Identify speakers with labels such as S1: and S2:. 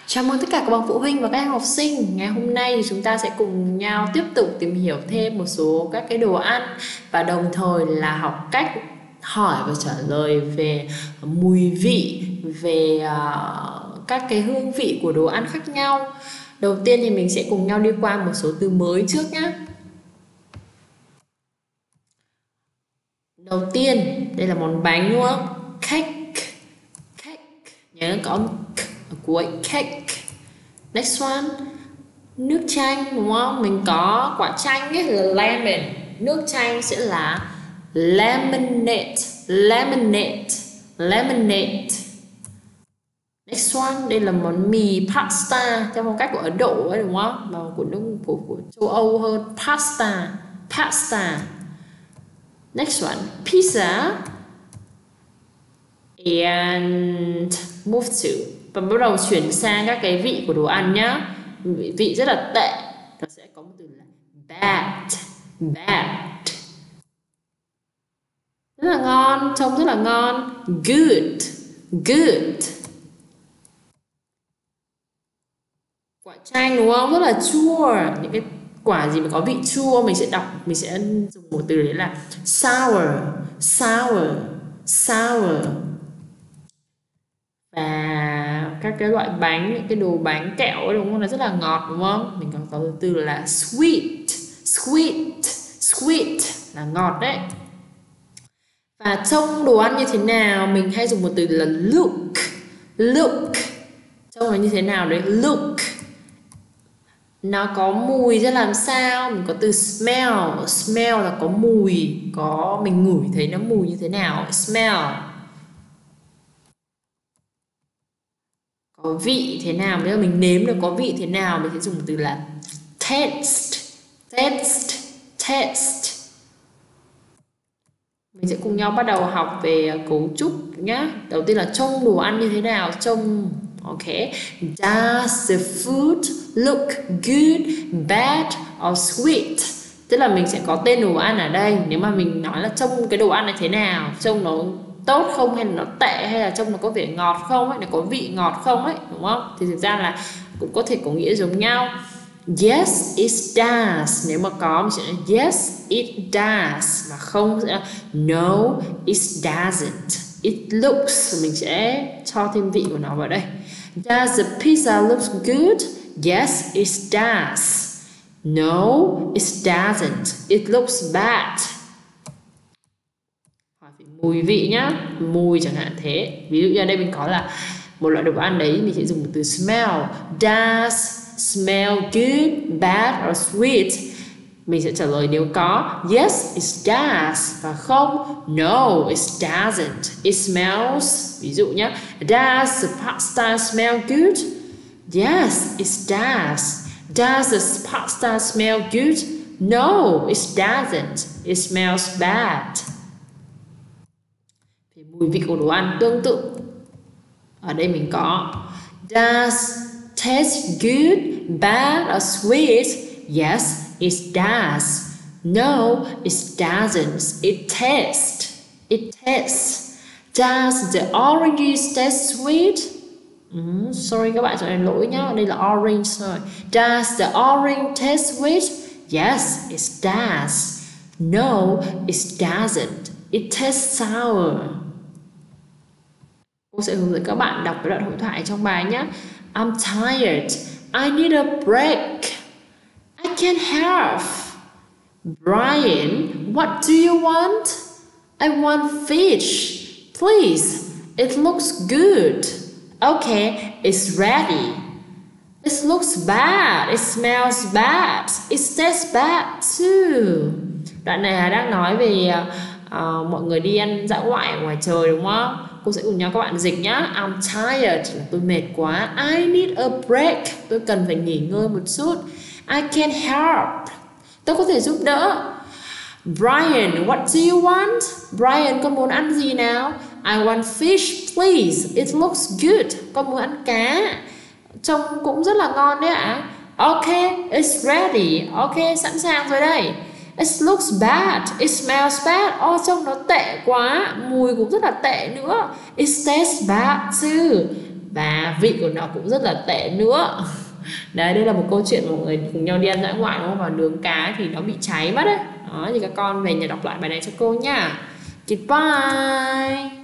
S1: Chào mừng tất cả các bậc phụ huynh và các em học sinh. Ngày hôm nay thì chúng ta sẽ cùng nhau tiếp tục tìm hiểu thêm một số các cái đồ ăn và đồng thời là học cách hỏi và trả lời về mùi vị, về các cái hương vị của đồ ăn khác nhau. Đầu tiên thì mình sẽ cùng nhau đi qua một số từ mới trước nhé. Đầu tiên, đây là món bánh đúng không? Cake. Nhớ có k ở cuối, cake. Next one, nước chanh đúng không? Mình có quả chanh ấy là lemon. Nước chanh sẽ là lemonade. Next one, đây là món mì pasta theo phong cách của Ấn Độ ấy đúng không? Mà của nước của châu Âu hơn, pasta. Next one, pizza. And move to. Và bắt đầu chuyển sang các cái vị của đồ ăn nhá. Vị rất là tệ, nó sẽ có một từ là bad. Rất là ngon, trông rất là ngon. Good. Quả chanh đúng không? Rất là chua. Những cái quả gì mà có vị chua mình sẽ dùng một từ đấy là sour. Và các cái loại bánh, những cái đồ bánh kẹo ấy, đúng không? Nó rất là ngọt đúng không? Mình còn có từ là sweet là ngọt đấy. Và trông đồ ăn như thế nào mình hay dùng một từ là look. Trông nó như thế nào đấy? Look. Nó có mùi ra làm sao? Mình có từ smell là có mùi, có mình ngửi thấy nó mùi như thế nào? Smell. Có vị thế nào, nếu mình nếm được có vị thế nào mình sẽ dùng từ là taste. Mình sẽ cùng nhau bắt đầu học về cấu trúc nhá. Đầu tiên là trông đồ ăn như thế nào, trông ok. Does the food look good, bad or sweet? Tức là mình sẽ có tên đồ ăn ở đây. Nếu mà mình nói là trông cái đồ ăn này thế nào, trông nó tốt không hay là nó tệ, hay là trông nó có vẻ ngọt không ấy, nó có vị ngọt không ấy, đúng không? Thì thực ra là cũng có thể có nghĩa giống nhau. Yes, it does. Nếu mà có mình sẽ nói yes, it does. Mà không sẽ là no, it doesn't. It looks, mình sẽ cho thêm vị của nó vào đây. Does the pizza look good? Yes, it does. No, it doesn't. It looks bad. Mùi vị nhá, mùi chẳng hạn thế. Ví dụ như ở đây mình có là một loại đồ ăn đấy, mình sẽ dùng một từ smell. Does smell good, bad or sweet? Mình sẽ trả lời nếu có yes, it does. Và không, no, it doesn't. It smells. Ví dụ nhé, does the pasta smell good? Yes, it does. Does the pasta smell good? No, it doesn't. It smells bad. Mùi vị của đồ ăn tương tự. Ở đây mình có does taste good, bad or sweet? Yes, it does. No, it doesn't. It tastes. Does the orange taste sweet? Sorry các bạn, cho nên lỗi nhá. Đây là orange rồi. Does the orange taste sweet? Yes, it does. No, it doesn't. It tastes sour. Cô sẽ hướng dẫn các bạn đọc cái đoạn hội thoại trong bài nhé. I'm tired. I need a break. I can't help. Brian, what do you want? I want fish. Please. It looks good. Okay, it's ready. It looks bad. It smells bad. It tastes bad too. Đoạn này đang nói về mọi người đi ăn dã ngoại ở ngoài trời đúng không? Cô sẽ cùng nhau các bạn dịch nhá. I'm tired, tôi mệt quá. I need a break, tôi cần phải nghỉ ngơi một chút. I can help, tôi có thể giúp đỡ. Brian, what do you want? Brian, con muốn ăn gì nào? I want fish, please. It looks good. Con muốn ăn cá, trông cũng rất là ngon đấy ạ. Okay, it's ready. Okay, sẵn sàng rồi đây. It looks bad. It smells bad. Trông nó tệ quá. Mùi cũng rất là tệ nữa. It tastes bad too. và vị của nó cũng rất là tệ nữa. Đấy, đây là một câu chuyện mà mọi người cùng nhau đi ăn dã ngoại đúng không? Và nướng cá thì nó bị cháy mất đấy. Đó, thì các con về nhà đọc lại bài này cho cô nha. Goodbye.